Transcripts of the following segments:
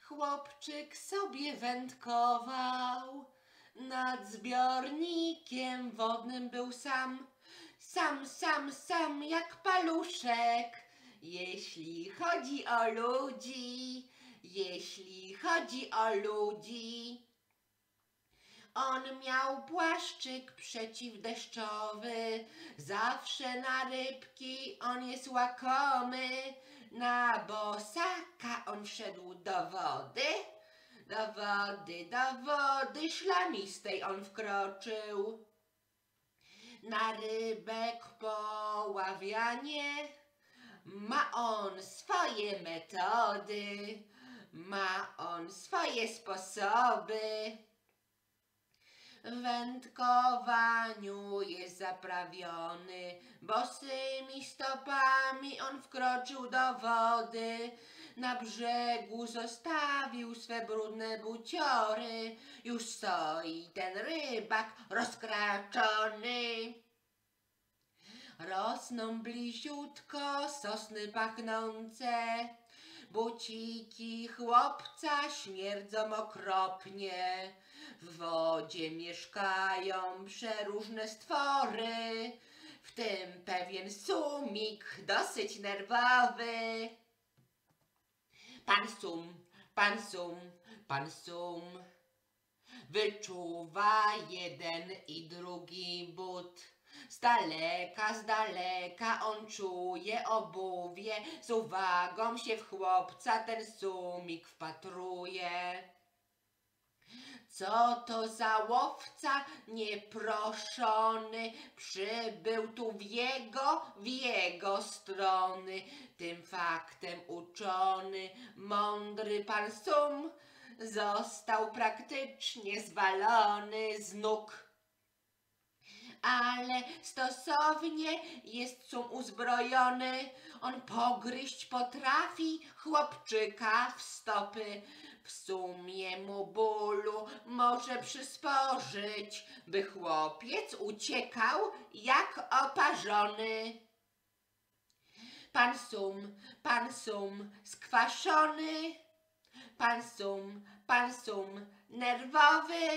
Chłopczyk sobie wędkował, nad zbiornikiem wodnym był sam, sam jak paluszek. Jeśli chodzi o ludzi, on miał płaszczyk przeciwdeszczowy, zawsze na rybki on jest łakomy. Na bosaka on wszedł do wody szlamistej on wkroczył. Na rybek poławianie ma on swoje metody, ma on swoje sposoby. W wędkowaniu jest zaprawiony, bosymi stopami on wkroczył do wody. Na brzegu zostawił swe brudne buciory, już stoi ten rybak rozkraczony. Rosną bliziutko sosny pachnące, buciki chłopca śmierdzą okropnie. W wodzie mieszkają przeróżne stwory, w tym pewien sumik dosyć nerwowy. Pan Sum wyczuwa jeden i drugi but. Z daleka on czuje obuwie, z uwagą się w chłopca ten sumik wpatruje. Co to za łowca nieproszony przybył tu w jego strony. Tym faktem uczony, mądry pan Sum został praktycznie zwalony z nóg. Ale stosownie jest Sum uzbrojony, on pogryźć potrafi chłopczyka w stopy. W sumie mu bólu może przysporzyć, by chłopiec uciekał jak oparzony. Pan Sum skwaszony, pan Sum nerwowy,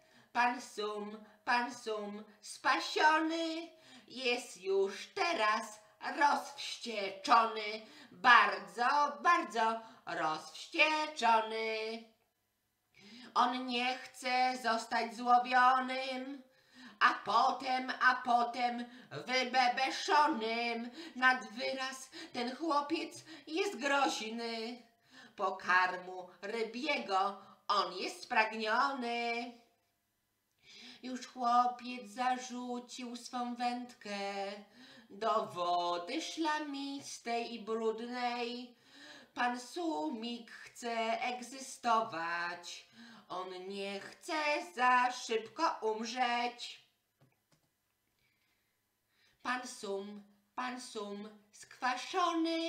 pan Sum spasiony, jest już teraz rozwścieczony, bardzo rozwścieczony. On nie chce zostać złowionym, a potem wybebeszonym. Nad wyraz ten chłopiec jest groźny, pokarmu rybiego on jest spragniony. Już chłopiec zarzucił swą wędkę do wody szlamistej i brudnej. Pan Sumik chce egzystować, on nie chce za szybko umrzeć. Pan Sum skwaszony,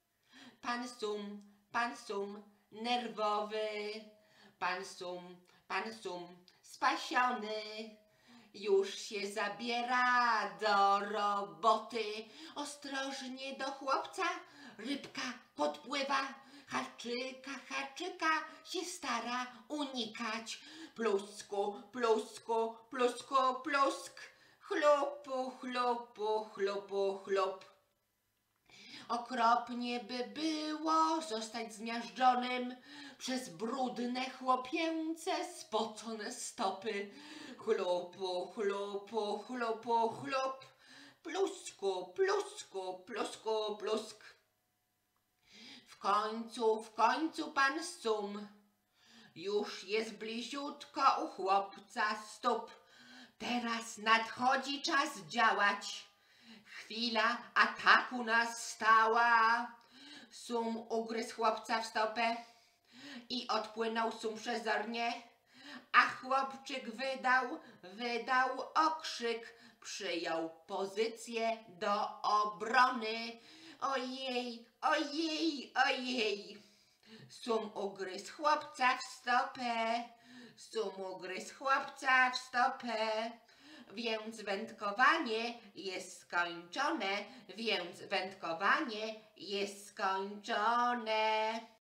pan Sum nerwowy, pan Sum spasiony, już się zabiera do roboty. Ostrożnie do chłopca rybka podpływa, haczyka się stara unikać. Plusku, plusk, chlupu, chlup. Okropnie by było zostać zmiażdżonym przez brudne chłopięce spocone stopy. Chlupu, chlup. Plusku, plusk. W końcu pan Sum już jest bliziutko u chłopca stóp. Teraz nadchodzi czas działać. Chwila ataku nastała. Sum ugryzł chłopca w stopę i odpłynął Sum przezornie, a chłopczyk wydał okrzyk, przyjął pozycję do obrony. Ojej. Sum ugryzł chłopca w stopę. Więc wędkowanie jest skończone.